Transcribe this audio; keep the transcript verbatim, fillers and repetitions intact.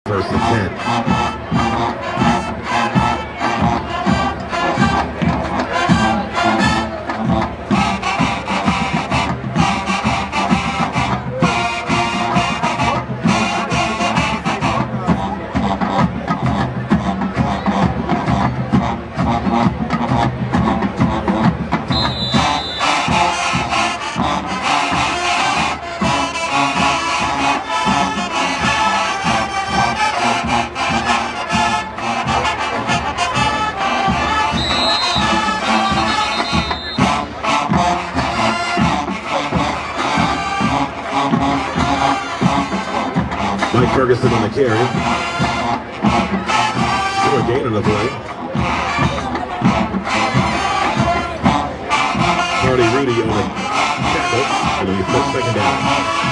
First and ten. Mike Ferguson on the carry. Short gain on the play. Hardy Rudy on the tackle. And then he flips second down.